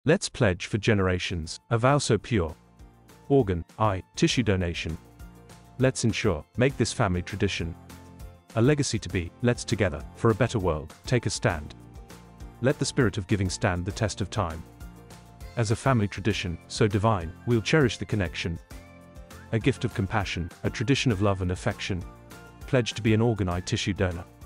Let's pledge for generations, a vow so pure. Organ, I, tissue donation. Let's ensure, make this family tradition a legacy to be. Let's together, for a better world, take a stand. Let the spirit of giving stand the test of time. As a family tradition, so divine, we'll cherish the connection. A gift of compassion, a tradition of love and affection. Pledge to be an organ, I, tissue donor.